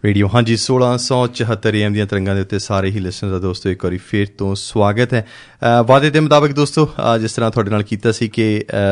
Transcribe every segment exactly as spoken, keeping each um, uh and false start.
Radio ਹਾਂਜੀ ਸੋਲਾਂ ਸੌ ਚੁਹੱਤਰ ਏ ਐਮ ਦੀਆਂ ਤਰੰਗਾਂ ਦੇ ਉੱਤੇ ਸਾਰੇ ਹੀ ਲਿਸਨਰ ਦਾ ਦੋਸਤੋ ਇੱਕ ਵਾਰੀ ਫਿਰ ਤੋਂ ਸਵਾਗਤ ਹੈ। ਵਾਅਦੇ ਦੇ ਮੁਤਾਬਕ ਦੋਸਤੋ ਜਿਸ ਤਰ੍ਹਾਂ ਤੁਹਾਡੇ ਨਾਲ ਕੀਤਾ ਸੀ ਕਿ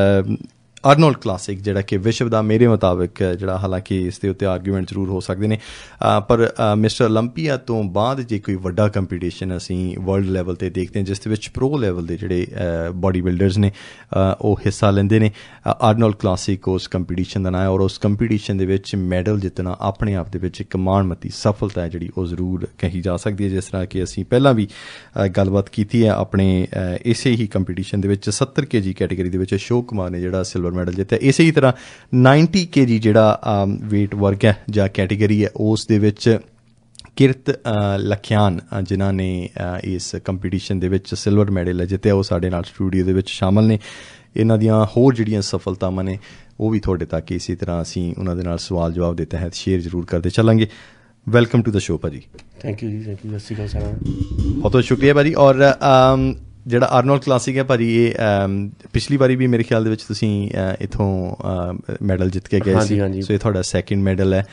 ਅਰਨੋਲਡ ਕਲਾਸਿਕ ਜਿਹੜਾ ਕਿ ਵਿਸ਼ਵ ਦਾ ਮੇਰੇ ਮੁਤਾਬਕ ਜਿਹੜਾ ਹਾਲਾਂਕਿ ਇਸ ਦੇ ਉੱਤੇ ਆਰਗੂਮੈਂਟ ਜ਼ਰੂਰ ਹੋ ਸਕਦੇ ਨੇ ਪਰ ਮਿਸਟਰ ਓਲੰਪੀਆ ਤੋਂ ਬਾਅਦ ਜੇ ਕੋਈ ਵੱਡਾ ਕੰਪੀਟੀਸ਼ਨ ਅਸੀਂ ਵਰਲਡ ਲੈਵਲ 'ਤੇ ਦੇਖਦੇ ਹਾਂ ਜਿਸ ਦੇ ਵਿੱਚ ਪ੍ਰੋ ਲੈਵਲ ਦੇ ਜਿਹੜੇ ਬੋਡੀ ਬਿਲਡਰਸ ਨੇ ਉਹ ਹਿੱਸਾ ਲੈਂਦੇ ਨੇ। ਅਰਨੋਲਡ ਕਲਾਸਿਕ ਉਸ ਕੰਪੀਟੀਸ਼ਨ ਦਾ ਨਾਂ ਹੈ ਔਰ ਉਸ ਕੰਪੀਟੀਸ਼ਨ ਦੇ ਵਿੱਚ ਮੈਡਲ ਜਿੱਤਣਾ ਆਪਣੇ ਆਪ ਦੇ ਵਿੱਚ ਇੱਕ ਮਾਣਮੱਤੀ ਸਫਲਤਾ ਹੈ ਜਿਹੜੀ ਉਹ ਜ਼ਰੂਰ ਕਹੀ ਜਾ ਸਕਦੀ ਹੈ। ਜਿਸ ਤਰ੍ਹਾਂ ਕਿ ਅਸੀਂ ਪਹਿਲਾਂ ਵੀ ਗੱਲਬਾਤ ਕੀਤੀ ਹੈ ਆਪਣੇ ਇਸੇ ਹੀ ਕੰਪੀਟੀਸ਼ਨ ਦੇ ਵਿੱਚ ਸੱਤਰ ਕੇ ਜੀ ਕੈਟੇਗਰੀ ਦੇ ਵਿੱਚ ਅਸ਼ੋਕ ਕੁਮਾਰ ਨੇ ਜਿਹੜਾ ਸਿਲਵਰ ਮੈਡਲ ਜਿੱਤਿਆ। ਇਸੇ ਹੀ ਤਰ੍ਹਾਂ ਨਾਈਨਟੀ ਕੇ ਜੀ ਜਿਹੜਾ ਵੇਟ ਵਰਗ ਹੈ ਜਾਂ ਕੈਟੇਗਰੀ ਹੈ ਉਸ ਦੇ ਵਿੱਚ ਕਿਰਤ ਲਖਿਆਨ ਜਿਨ੍ਹਾਂ ਨੇ ਇਸ ਕੰਪੀਟੀਸ਼ਨ ਦੇ ਵਿੱਚ ਸਿਲਵਰ ਮੈਡਲ ਜਿੱਤਿਆ ਉਹ ਸਾਡੇ ਨਾਲ ਸਟੂਡੀਓ ਦੇ ਵਿੱਚ ਸ਼ਾਮਲ ਨੇ। ਇਹਨਾਂ ਦੀਆਂ ਹੋਰ ਜਿਹੜੀਆਂ ਸਫਲਤਾਵਾਂ ਨੇ ਉਹ ਵੀ ਤੁਹਾਡੇ ਤੱਕ ਇਸੇ ਤਰ੍ਹਾਂ ਅਸੀਂ ਉਹਨਾਂ ਦੇ ਨਾਲ ਸਵਾਲ ਜਵਾਬ ਦੇ ਤਹਿਤ ਸ਼ੇਅਰ ਜ਼ਰੂਰ ਕਰਦੇ ਚੱਲਾਂਗੇ। ਵੈਲਕਮ ਟੂ ਦ ਸ਼ੋ ਭਾਜੀ। ਥੈਂਕ ਯੂ ਜੀ, ਥੈਂਕ ਯੂ। ਸਤਿ ਸ਼੍ਰੀ ਅਕਾਲ ਸਾਰਿਆਂ ਨੂੰ। ਬਹੁਤ ਬਹੁਤ ਸ਼ੁਕਰੀਆ ਭਾਜੀ। ਔਰ ਜਿਹੜਾ ਅਰਨੋਲਡ ਕਲਾਸਿਕ ਹੈ ਭਾਜੀ ਇਹ ਪਿਛਲੀ ਵਾਰੀ ਵੀ ਮੇਰੇ ਖਿਆਲ ਦੇ ਵਿੱਚ ਤੁਸੀਂ ਇੱਥੋਂ ਮੈਡਲ ਜਿੱਤ ਕੇ ਗਏ ਸੀ, ਸੋ ਇਹ ਤੁਹਾਡਾ ਸੈਕਿੰਡ ਮੈਡਲ ਹੈ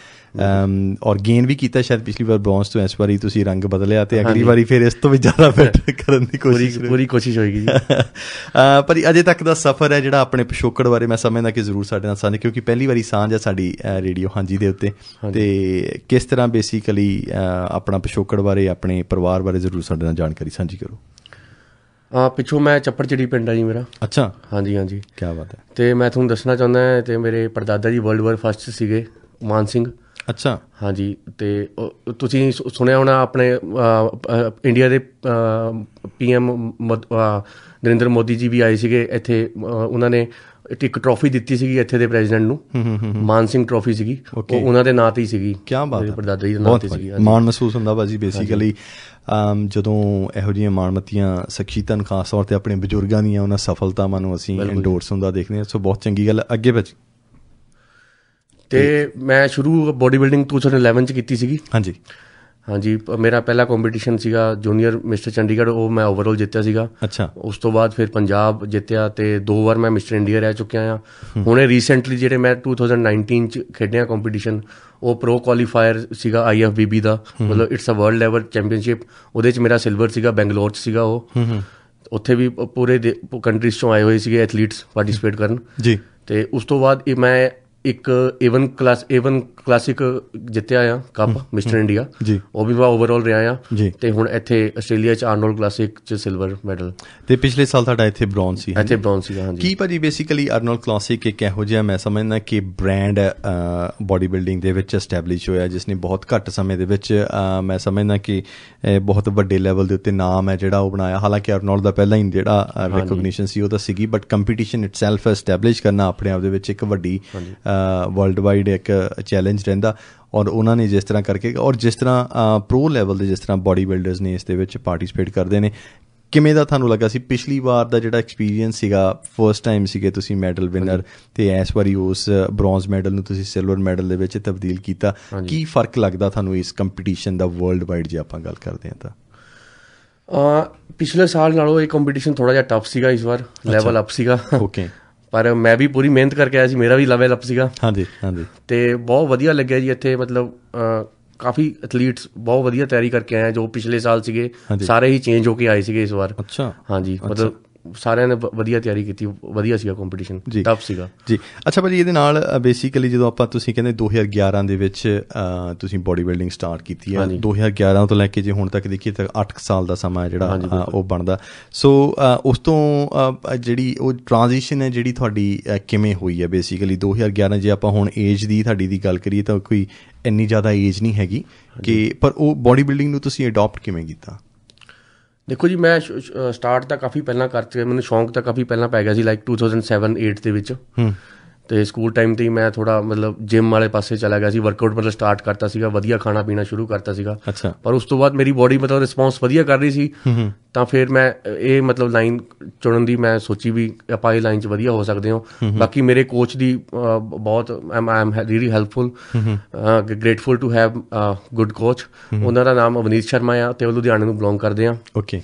ਔਰ ਗੇਨ ਵੀ ਕੀਤਾ ਸ਼ਾਇਦ ਪਿਛਲੀ ਵਾਰ ਬ੍ਰੌਂਜ਼ ਤੋਂ। ਇਸ ਵਾਰੀ ਤੁਸੀਂ ਰੰਗ ਬਦਲਿਆ ਅਤੇ ਅਗਲੀ ਵਾਰੀ ਫਿਰ ਇਸ ਤੋਂ ਵੀ ਜ਼ਿਆਦਾ ਬੈਟਰ ਕਰਨ ਦੀ ਕੋਸ਼ਿਸ਼ ਪੂਰੀ ਕੋਸ਼ਿਸ਼ ਹੋਏਗੀ ਜੀ। ਪਰ ਅਜੇ ਤੱਕ ਦਾ ਸਫ਼ਰ ਹੈ ਜਿਹੜਾ ਆਪਣੇ ਪਿਛੋਕੜ ਬਾਰੇ ਮੈਂ ਸਮਝਦਾ ਕਿ ਜ਼ਰੂਰ ਸਾਡੇ ਨਾਲ ਸਾਂਝਾ, ਕਿਉਂਕਿ ਪਹਿਲੀ ਵਾਰੀ ਸਾਂਝ ਹੈ ਸਾਡੀ ਰੇਡੀਓ ਹਾਂਜੀ ਦੇ ਉੱਤੇ, ਅਤੇ ਕਿਸ ਤਰ੍ਹਾਂ ਬੇਸਿਕਲੀ ਆਪਣਾ ਪਿਛੋਕੜ ਬਾਰੇ ਆਪਣੇ ਪਰਿਵਾਰ ਬਾਰੇ ਜ਼ਰੂਰ ਸਾਡੇ ਨਾਲ ਜਾਣਕਾਰੀ ਸਾਂਝੀ ਕਰੋ। ਹਾਂ, ਪਿੱਛੋਂ ਮੈਂ ਚੱਪੜਚਿੜੀ ਪਿੰਡ ਆ ਜੀ ਮੇਰਾ। ਅੱਛਾ, ਹਾਂਜੀ ਹਾਂਜੀ, ਕਿਆ ਬਾਤ ਹੈ। ਅਤੇ ਮੈਂ ਤੁਹਾਨੂੰ ਦੱਸਣਾ ਚਾਹੁੰਦਾ ਅਤੇ ਮੇਰੇ ਪੜਦਾਦਾ ਜੀ ਵਰਲਡ ਵਾਰ ਫਸਟ ਸੀਗੇ, ਮਾਨ ਸਿੰਘ। ਅੱਛਾ, ਹਾਂਜੀ। ਅਤੇ ਤੁਸੀਂ ਸੁਣਿਆ ਹੋਣਾ ਆਪਣੇ ਇੰਡੀਆ ਦੇ ਪੀ ਐਮ ਨਰਿੰਦਰ ਮੋਦੀ ਜੀ ਵੀ ਆਏ ਸੀਗੇ ਇੱਥੇ, ਉਹਨਾਂ ਨੇ ਇੱਕ ਟਰੋਫੀ ਦਿੱਤੀ ਸੀਗੀ ਇੱਥੇ ਦੇ ਪ੍ਰੈਜ਼ੀਡੈਂਟ ਨੂੰ, ਮਾਨ ਸਿੰਘ ਟਰੋਫੀ ਸੀਗੀ, ਉਹ ਉਹਨਾਂ ਦੇ ਨਾਂ 'ਤੇ ਹੀ ਸੀਗੀ। ਕਿਆ ਬਾਤ, ਪੜਦਾਦਾ ਜੀ ਦੇ ਨਾਂ 'ਤੇ ਸੀਗੀ। ਮਾਣ ਮਹਿਸੂਸ ਹੁੰਦਾ ਭਾਜੀ ਬੇਸਿਕਲੀ ਜਦੋਂ ਇਹੋ ਜਿਹੀਆਂ ਮਾਣਮੱਤੀਆਂ ਸ਼ਖਸੀਅਤਾਂ ਨੂੰ ਖਾਸ ਤੌਰ 'ਤੇ ਆਪਣੇ ਬਜ਼ੁਰਗਾਂ ਦੀਆਂ ਉਹਨਾਂ ਸਫਲਤਾਵਾਂ ਨੂੰ ਅਸੀਂ ਇੰਡੋਰਸ ਹੁੰਦਾ ਦੇਖਦੇ ਹਾਂ, ਸੋ ਬਹੁਤ ਚੰਗੀ ਗੱਲ। ਅੱਗੇ ਭਾਜੀ। ਅਤੇ ਮੈਂ ਸ਼ੁਰੂ bodybuilding two thousand eleven 'ਚ ਕੀਤੀ ਸੀਗੀ। ਹਾਂਜੀ ਹਾਂਜੀ, ਮੇਰਾ ਪਹਿਲਾ ਕੰਪੀਟੀਸ਼ਨ ਸੀਗਾ ਜੂਨੀਅਰ ਮਿਸਟਰ ਚੰਡੀਗੜ੍ਹ, ਉਹ ਮੈਂ ਓਵਰਆਲ ਜਿੱਤਿਆ ਸੀਗਾ। ਅੱਛਾ, ਉਸ ਤੋਂ ਬਾਅਦ ਫਿਰ ਪੰਜਾਬ ਜਿੱਤਿਆ ਅਤੇ ਦੋ ਵਾਰ ਮੈਂ ਮਿਸਟਰ ਇੰਡੀਆ ਰਹਿ ਚੁੱਕਿਆ ਹਾਂ। ਹੁਣੇ ਰੀਸੈਂਟਲੀ ਜਿਹੜੇ ਮੈਂ ਟੂ ਥਾਊਜ਼ੈਂਡ ਨਾਈਨਟੀਨ 'ਚ ਖੇਡਿਆ ਕੰਪੀਟੀਸ਼ਨ, ਉਹ ਪ੍ਰੋ ਕੁਆਲੀਫਾਇਰ ਸੀਗਾ ਆਈ ਐਫ ਬੀ ਬੀ ਦਾ, ਮਤਲਬ it's a world level championship. ਉਹਦੇ 'ਚ ਮੇਰਾ ਸਿਲਵਰ ਸੀਗਾ, ਬੈਂਗਲੋਰ 'ਚ ਸੀਗਾ ਉਹ। ਉੱਥੇ ਵੀ ਪੂਰੇ ਕੰਟਰੀਜ਼ 'ਚੋਂ ਆਏ ਹੋਏ ਸੀਗੇ ਐਥਲੀਟਸ ਪਾਰਟੀਸਪੇਟ ਕਰਨ ਜੀ। ਅਤੇ ਉਸ ਤੋਂ ਬਾਅਦ ਮੈਂ ਇੱਕ ਏਵਨ ਕਲਾਸ ਏਵਨ ਕਲਾਸਿਕ ਜਿੱਤਿਆ ਆ ਕੱਪ ਮਿਸਟਰ ਇੰਡੀਆ ਜੀ, ਉਹ ਵੀ ਮੈਂ ਓਵਰਆਲ ਰਿਹਾ ਆ ਜੀ। ਅਤੇ ਹੁਣ ਇੱਥੇ ਆਸਟ੍ਰੇਲੀਆ 'ਚ ਆਰਨੋਲਡ ਕਲਾਸਿਕ 'ਚ ਸਿਲਵਰ ਮੈਡਲ। ਅਤੇ ਪਿਛਲੇ ਸਾਲ ਤੁਹਾਡਾ ਇੱਥੇ ਬ੍ਰੌਂਜ਼ ਸੀ। ਇੱਥੇ ਬ੍ਰੌਂਜ਼ ਸੀਗਾ, ਹਾਂਜੀ। ਕੀ ਭਾਜੀ ਬੇਸਿਕਲੀ ਅਰਨੋਲਡ ਕਲਾਸਿਕ ਇੱਕ ਇਹੋ ਜਿਹਾ ਮੈਂ ਸਮਝਦਾ ਕਿ ਬ੍ਰੈਂਡ ਬੋਡੀ ਬਿਲਡਿੰਗ ਦੇ ਵਿੱਚ ਐਸਟੈਬਲਿਸ਼ ਹੋਇਆ ਜਿਸ ਨੇ ਬਹੁਤ ਘੱਟ ਸਮੇਂ ਦੇ ਵਿੱਚ ਮੈਂ ਸਮਝਦਾ ਕਿ ਬਹੁਤ ਵੱਡੇ ਲੈਵਲ ਦੇ ਉੱਤੇ ਨਾਮ ਹੈ ਜਿਹੜਾ ਉਹ ਬਣਾਇਆ। ਹਾਲਾਂਕਿ ਅਰਨੋਲਡ ਦਾ ਪਹਿਲਾਂ ਹੀ ਜਿਹੜਾ ਰਿਕੋਗਨੀਸ਼ਨ ਸੀ ਉਹ ਤਾਂ ਸੀਗੀ, but competition itself establish ਕਰਨਾ ਆਪਣੇ ਆਪ ਦੇ ਵਿੱਚ ਇੱਕ ਵੱਡੀ ਵਰਲਡ ਵਾਈਡ ਇੱਕ ਚੈਲੰਜ ਰਹਿੰਦਾ। ਔਰ ਉਹਨਾਂ ਨੇ ਜਿਸ ਤਰ੍ਹਾਂ ਕਰਕੇ ਔਰ ਜਿਸ ਤਰ੍ਹਾਂ ਪ੍ਰੋ ਲੈਵਲ ਦੇ ਜਿਸ ਤਰ੍ਹਾਂ ਬੋਡੀ ਬਿਲਡਰਸ ਨੇ ਇਸ ਦੇ ਵਿੱਚ ਪਾਰਟੀਸਪੇਟ ਕਰਦੇ ਨੇ, ਕਿਵੇਂ ਦਾ ਤੁਹਾਨੂੰ ਲੱਗਾ ਸੀ ਪਿਛਲੀ ਵਾਰ ਦਾ ਜਿਹੜਾ ਐਕਸਪੀਰੀਅੰਸ ਸੀਗਾ? ਫਸਟ ਟਾਈਮ ਸੀਗੇ ਤੁਸੀਂ ਮੈਡਲ ਵਿਨਰ ਅਤੇ ਇਸ ਵਾਰੀ ਉਸ ਬ੍ਰੌਂਜ਼ ਮੈਡਲ ਨੂੰ ਤੁਸੀਂ ਸਿਲਵਰ ਮੈਡਲ ਦੇ ਵਿੱਚ ਤਬਦੀਲ ਕੀਤਾ। ਕੀ ਫ਼ਰਕ ਲੱਗਦਾ ਤੁਹਾਨੂੰ ਇਸ ਕੰਪੀਟੀਸ਼ਨ ਦਾ ਵਰਲਡ ਵਾਈਡ ਜੇ ਆਪਾਂ ਗੱਲ ਕਰਦੇ ਹਾਂ ਤਾਂ? ਪਿਛਲੇ ਸਾਲ ਨਾਲੋਂ ਇਹ ਕੰਪੀਟੀਸ਼ਨ ਥੋੜ੍ਹਾ ਜਿਹਾ ਟਫ ਸੀਗਾ, ਇਸ ਵਾਰ ਲੈਵਲ ਅਪ ਸੀਗਾ। ਓਕੇ, ਪਰ ਮੈਂ ਵੀ ਪੂਰੀ ਮਿਹਨਤ ਕਰਕੇ ਆਇਆ ਸੀ, ਮੇਰਾ ਵੀ ਲੈਵਲ ਅਪ ਸੀਗਾ। ਹਾਂਜੀ ਹਾਂਜੀ, ਅਤੇ ਬਹੁਤ ਵਧੀਆ ਲੱਗਿਆ ਜੀ ਇੱਥੇ, ਮਤਲਬ ਕਾਫੀ ਐਥਲੀਟਸ ਬਹੁਤ ਵਧੀਆ ਤਿਆਰੀ ਕਰਕੇ ਆਏ ਜੋ ਪਿਛਲੇ ਸਾਲ ਸੀਗੇ, ਸਾਰੇ ਹੀ ਚੇਂਜ ਹੋ ਕੇ ਆਏ ਸੀਗੇ ਇਸ ਵਾਰ। ਅੱਛਾ, ਹਾਂਜੀ, ਮਤਲਬ ਸਾਰਿਆਂ ਨੇ ਵਧੀਆ ਤਿਆਰੀ ਕੀਤੀ, ਵਧੀਆ ਸੀਗਾ ਕੰਪੀਟੀਸ਼ਨ, ਟਫ ਸੀਗਾ ਜੀ। ਅੱਛਾ ਭਾਜੀ, ਇਹਦੇ ਨਾਲ ਬੇਸਿਕਲੀ ਜਦੋਂ ਆਪਾਂ ਤੁਸੀਂ ਕਹਿੰਦੇ ਦੋ ਹਜ਼ਾਰ ਗਿਆਰਾਂ ਦੇ ਵਿੱਚ ਤੁਸੀਂ ਬੋਡੀ ਬਿਲਡਿੰਗ ਸਟਾਰਟ ਕੀਤੀ ਹੈ, ਦੋ ਹਜ਼ਾਰ ਗਿਆਰਾਂ ਤੋਂ ਲੈ ਕੇ ਜੇ ਹੁਣ ਤੱਕ ਦੇਖੀਏ ਤਾਂ ਅੱਠ ਸਾਲ ਦਾ ਸਮਾਂ ਜਿਹੜਾ ਉਹ ਬਣਦਾ। ਸੋ ਉਸ ਤੋਂ ਜਿਹੜੀ ਉਹ ਟ੍ਰਾਂਜੀਸ਼ਨ ਹੈ ਜਿਹੜੀ ਤੁਹਾਡੀ ਕਿਵੇਂ ਹੋਈ ਹੈ ਬੇਸਿਕਲੀ ਦੋ ਹਜ਼ਾਰ ਗਿਆਰਾਂ ਜੇ ਆਪਾਂ ਹੁਣ ਏਜ ਦੀ ਤੁਹਾਡੀ ਦੀ ਗੱਲ ਕਰੀਏ ਤਾਂ ਕੋਈ ਇੰਨੀ ਜ਼ਿਆਦਾ ਏਜ ਨਹੀਂ ਹੈਗੀ ਕਿ, ਪਰ ਉਹ ਬੋਡੀ ਬਿਲਡਿੰਗ ਨੂੰ ਤੁਸੀਂ ਅਡੋਪਟ ਕਿਵੇਂ ਕੀਤਾ? ਦੇਖੋ ਜੀ, ਮੈਂ ਸਟਾਰਟ ਤਾਂ ਕਾਫੀ ਪਹਿਲਾਂ ਕਰ ਚੁੱਕਿਆ, ਮੈਨੂੰ ਸ਼ੌਂਕ ਤਾਂ ਕਾਫੀ ਪਹਿਲਾਂ ਪੈ ਗਿਆ ਸੀ, like two thousand seven eight ਦੇ ਵਿੱਚ। ਅਤੇ ਸਕੂਲ ਟਾਈਮ 'ਤੇ ਹੀ ਮੈਂ ਥੋੜ੍ਹਾ ਮਤਲਬ ਜਿੰਮ ਵਾਲੇ ਪਾਸੇ ਚਲਾ ਗਿਆ ਸੀ, ਵਰਕਆਊਟ ਮਤਲਬ ਸਟਾਰਟ ਕਰਤਾ ਸੀਗਾ, ਵਧੀਆ ਖਾਣਾ ਪੀਣਾ ਸ਼ੁਰੂ ਕਰਤਾ ਸੀਗਾ। ਅੱਛਾ, ਪਰ ਉਸ ਤੋਂ ਬਾਅਦ ਮੇਰੀ ਬੋਡੀ ਮਤਲਬ ਰਿਸਪੌਂਸ ਵਧੀਆ ਕਰ ਰਹੀ ਸੀ, ਤਾਂ ਫਿਰ ਮੈਂ ਇਹ ਮਤਲਬ ਲਾਈਨ ਚੁਣਨ ਦੀ ਮੈਂ ਸੋਚੀ ਵੀ ਆਪਾਂ ਇਹ ਲਾਈਨ 'ਚ ਵਧੀਆ ਹੋ ਸਕਦੇ ਹੋ। ਬਾਕੀ ਮੇਰੇ ਕੋਚ ਦੀ ਬਹੁਤ I am really helpful, grateful to have good coach. ਉਹਨਾਂ ਦਾ ਨਾਮ ਅਵਨੀਤ ਸ਼ਰਮਾ ਆ ਅਤੇ ਉਹ ਲੁਧਿਆਣੇ ਨੂੰ ਬਿਲੋਂਗ ਕਰਦੇ ਆ। ਓਕੇ,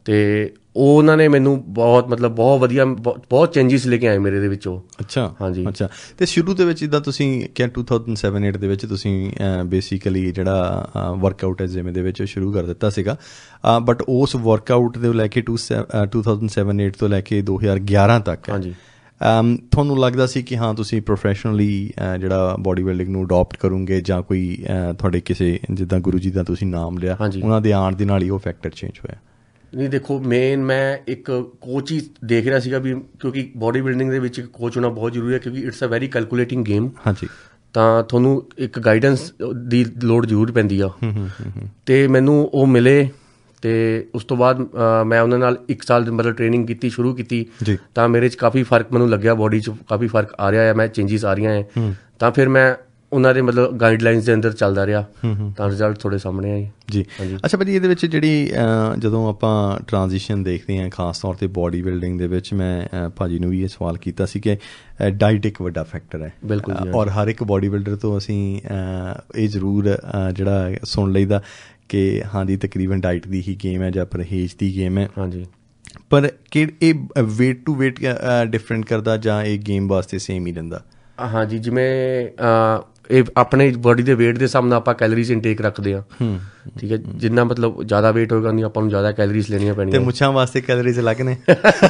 ਤੇ ਉਹ ਉਹਨਾਂ ਨੇ ਮੈਨੂੰ ਬਹੁਤ ਮਤਲਬ ਬਹੁਤ ਵਧੀਆ ਬਹੁਤ ਚੇਂਜਿਸ ਲੈ ਕੇ ਆਏ ਮੇਰੇ ਦੇ ਵਿੱਚ ਉਹ। ਅੱਛਾ ਹਾਂਜੀ। ਅੱਛਾ, ਤੇ ਸ਼ੁਰੂ ਦੇ ਵਿੱਚ ਜਿੱਦਾਂ ਤੁਸੀਂ ਕਿਹਾ ਟੂ ਥਾਊਜ਼ੈਂਡ ਸੈਵਨ ਏਟ ਦੇ ਵਿੱਚ ਤੁਸੀਂ ਬੇਸਿਕਲੀ ਜਿਹੜਾ ਵਰਕਆਊਟ ਹੈ ਜਿਮ ਦੇ ਵਿੱਚ ਸ਼ੁਰੂ ਕਰ ਦਿੱਤਾ ਸੀਗਾ, ਬਟ ਉਸ ਵਰਕਆਊਟ ਦੇ ਲੈ ਕੇ two two thousand seven eight ਤੋਂ ਲੈ ਕੇ ਦੋ ਹਜ਼ਾਰ ਗਿਆਰਾਂ ਤੱਕ ਹਾਂਜੀ ਤੁਹਾਨੂੰ ਲੱਗਦਾ ਸੀ ਕਿ ਹਾਂ ਤੁਸੀਂ ਪ੍ਰੋਫੈਸ਼ਨਲੀ ਜਿਹੜਾ ਬੋਡੀ ਬਿਲਡਿੰਗ ਨੂੰ ਅਡੋਪਟ ਕਰੋਗੇ, ਜਾਂ ਕੋਈ ਤੁਹਾਡੇ ਕਿਸੇ ਜਿੱਦਾਂ ਗੁਰੂ ਜੀ ਦਾ ਤੁਸੀਂ ਨਾਮ ਲਿਆ ਉਹਨਾਂ ਦੇ ਆਉਣ ਦੇ ਨਾਲ ਹੀ ਉਹ ਫੈਕਟਰ ਚੇਂਜ ਹੋਇਆ? ਨਹੀਂ ਦੇਖੋ, ਮੇਨ ਮੈਂ ਇੱਕ ਕੋਚ ਹੀ ਦੇਖ ਰਿਹਾ ਸੀਗਾ ਵੀ, ਕਿਉਂਕਿ ਬੋਡੀ ਬਿਲਡਿੰਗ ਦੇ ਵਿੱਚ ਇੱਕ ਕੋਚ ਹੋਣਾ ਬਹੁਤ ਜ਼ਰੂਰੀ ਹੈ, ਕਿਉਂਕਿ it's a very calculating game. ਹਾਂਜੀ। ਤਾਂ ਤੁਹਾਨੂੰ ਇੱਕ ਗਾਈਡੈਂਸ ਦੀ ਲੋੜ ਜ਼ਰੂਰ ਪੈਂਦੀ ਆ, ਅਤੇ ਮੈਨੂੰ ਉਹ ਮਿਲੇ। ਅਤੇ ਉਸ ਤੋਂ ਬਾਅਦ ਮੈਂ ਉਹਨਾਂ ਨਾਲ ਇੱਕ ਸਾਲ ਮਤਲਬ ਟ੍ਰੇਨਿੰਗ ਕੀਤੀ, ਸ਼ੁਰੂ ਕੀਤੀ, ਤਾਂ ਮੇਰੇ 'ਚ ਕਾਫੀ ਫਰਕ ਮੈਨੂੰ ਲੱਗਿਆ, ਬੋਡੀ 'ਚ ਕਾਫੀ ਫਰਕ ਆ ਰਿਹਾ ਹੈ, ਮੈਂ ਚੇਂਜਿਸ ਆ ਰਹੀਆਂ ਹੈ। ਤਾਂ ਫਿਰ ਮੈਂ ਉਹਨਾਂ ਦੇ ਮਤਲਬ ਗਾਈਡਲਾਈਨਸ ਦੇ ਅੰਦਰ ਚੱਲਦਾ ਰਿਹਾ, ਤਾਂ ਰਿਜ਼ਲਟ ਤੁਹਾਡੇ ਸਾਹਮਣੇ ਆਏ ਜੀ। ਅੱਛਾ ਭਾਜੀ, ਇਹਦੇ ਵਿੱਚ ਜਿਹੜੀ ਜਦੋਂ ਆਪਾਂ ਟਰਾਂਜੀਸ਼ਨ ਦੇਖਦੇ ਹਾਂ ਖਾਸ ਤੌਰ 'ਤੇ ਬੋਡੀ ਬਿਲਡਿੰਗ ਦੇ ਵਿੱਚ, ਮੈਂ ਭਾਜੀ ਨੂੰ ਵੀ ਇਹ ਸਵਾਲ ਕੀਤਾ ਸੀ ਕਿ ਡਾਈਟ ਇੱਕ ਵੱਡਾ ਫੈਕਟਰ ਹੈ। ਬਿਲਕੁਲ। ਔਰ ਹਰ ਇੱਕ ਬੋਡੀ ਬਿਲਡਰ ਤੋਂ ਅਸੀਂ ਇਹ ਜ਼ਰੂਰ ਜਿਹੜਾ ਸੁਣ ਲਈਦਾ ਕਿ ਹਾਂਜੀ ਤਕਰੀਬਨ ਡਾਈਟ ਦੀ ਹੀ ਗੇਮ ਹੈ ਜਾਂ ਪਰਹੇਜ਼ ਦੀ ਗੇਮ ਹੈ। ਹਾਂਜੀ। ਪਰ ਕਿ ਇਹ ਵੇਟ ਟੂ ਵੇਟ ਡਿਫਰੈਂਟ ਕਰਦਾ ਜਾਂ ਇਹ ਗੇਮ ਵਾਸਤੇ ਸੇਮ ਹੀ ਰਹਿੰਦਾ? ਹਾਂਜੀ, ਜਿਵੇਂ ਇਹ ਆਪਣੇ ਬੋਡੀ ਦੇ ਵੇਟ ਦੇ ਹਿਸਾਬ ਨਾਲ ਆਪਾਂ ਕੈਲਰੀਜ਼ ਇਨਟੇਕ ਰੱਖਦੇ ਹਾਂ, ਠੀਕ ਹੈ। ਜਿੰਨਾ ਮਤਲਬ ਜ਼ਿਆਦਾ ਵੇਟ ਹੋਏਗਾ ਨਹੀਂ ਆਪਾਂ ਨੂੰ ਜ਼ਿਆਦਾ ਕੈਲਰੀਜ਼ ਲੈਣੀਆਂ ਪੈਣੀਆਂ। ਤੇ ਮੁੱਛਾਂ ਵਾਸਤੇ ਕੈਲਰੀਜ਼ ਅਲੱਗ ਨੇ?